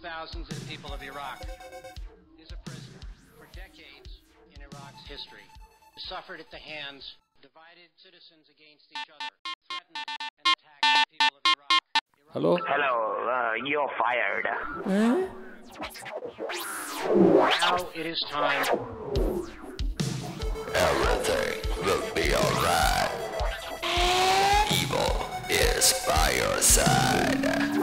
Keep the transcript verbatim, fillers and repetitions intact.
thousands of the people of Iraq is a prisoner for decades in Iraq's history, who suffered at the hands of divided citizens against each other, threatened and attacked the people of Iraq. Iraq Hello? Hello, uh, you're fired. Huh? Now it is time. Everything will be alright. Evil is by your side.